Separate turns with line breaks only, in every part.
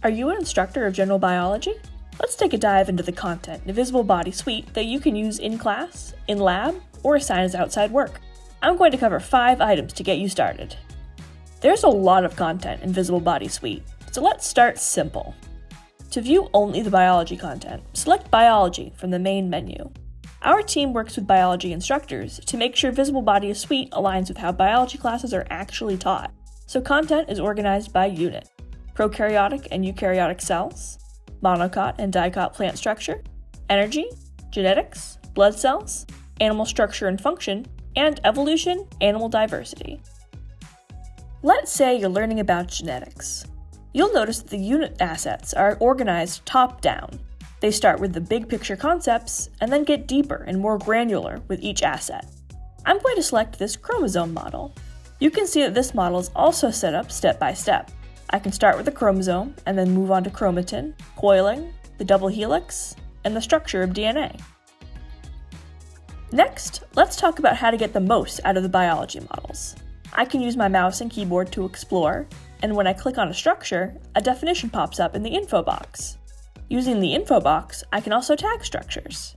Are you an instructor of general biology? Let's take a dive into the content in the Visible Body Suite that you can use in class, in lab, or assign as outside work. I'm going to cover 5 items to get you started. There's a lot of content in Visible Body Suite, so let's start simple. To view only the biology content, select Biology from the main menu. Our team works with biology instructors to make sure Visible Body Suite aligns with how biology classes are actually taught, so content is organized by unit: prokaryotic and eukaryotic cells, monocot and dicot plant structure, energy, genetics, blood cells, animal structure and function, and evolution, animal diversity. Let's say you're learning about genetics. You'll notice that the unit assets are organized top-down. They start with the big picture concepts and then get deeper and more granular with each asset. I'm going to select this chromosome model. You can see that this model is also set up step by step. I can start with the chromosome and then move on to chromatin, coiling, the double helix, and the structure of DNA. Next, let's talk about how to get the most out of the biology models. I can use my mouse and keyboard to explore, and when I click on a structure, a definition pops up in the info box. Using the info box, I can also tag structures.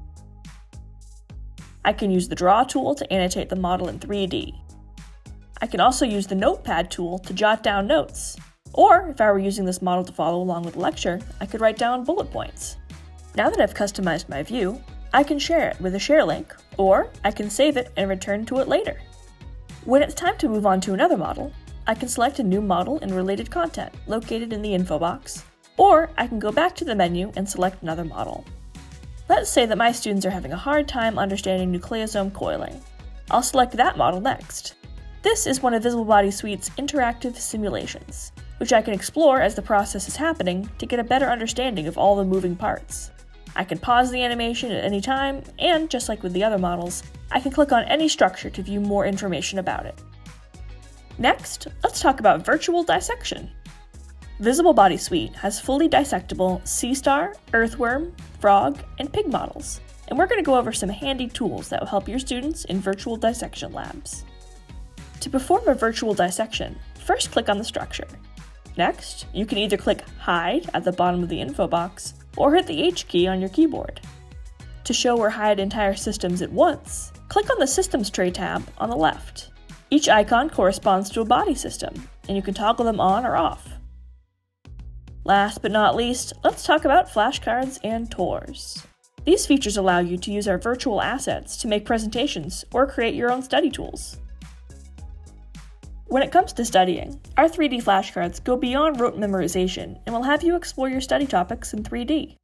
I can use the Draw tool to annotate the model in 3D. I can also use the Notepad tool to jot down notes. Or, if I were using this model to follow along with the lecture, I could write down bullet points. Now that I've customized my view, I can share it with a share link, or I can save it and return to it later. When it's time to move on to another model, I can select a new model and related content located in the info box, or I can go back to the menu and select another model. Let's say that my students are having a hard time understanding nucleosome coiling. I'll select that model next. This is one of Visible Body Suite's interactive simulations, which I can explore as the process is happening to get a better understanding of all the moving parts. I can pause the animation at any time, and just like with the other models, I can click on any structure to view more information about it. Next, let's talk about virtual dissection. Visible Body Suite has fully dissectable sea star, earthworm, frog, and pig models, and we're going to go over some handy tools that will help your students in virtual dissection labs. To perform a virtual dissection, first click on the structure. Next, you can either click Hide at the bottom of the info box, or hit the H key on your keyboard. To show or hide entire systems at once, click on the Systems tray tab on the left. Each icon corresponds to a body system, and you can toggle them on or off. Last but not least, let's talk about flashcards and tours. These features allow you to use our virtual assets to make presentations or create your own study tools. When it comes to studying, our 3D flashcards go beyond rote memorization and will have you explore your study topics in 3D.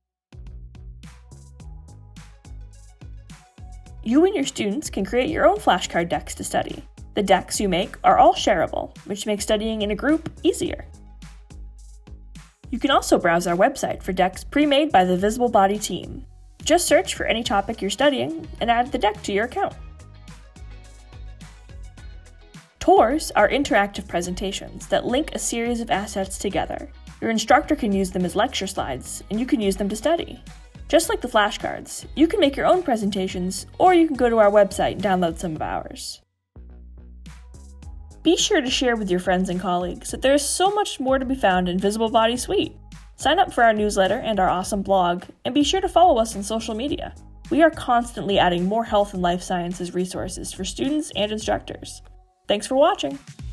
You and your students can create your own flashcard decks to study. The decks you make are all shareable, which makes studying in a group easier. You can also browse our website for decks pre-made by the Visible Body team. Just search for any topic you're studying and add the deck to your account. Tours are interactive presentations that link a series of assets together. Your instructor can use them as lecture slides, and you can use them to study. Just like the flashcards, you can make your own presentations, or you can go to our website and download some of ours. Be sure to share with your friends and colleagues that there is so much more to be found in Visible Body Suite. Sign up for our newsletter and our awesome blog, and be sure to follow us on social media. We are constantly adding more health and life sciences resources for students and instructors. Thanks for watching!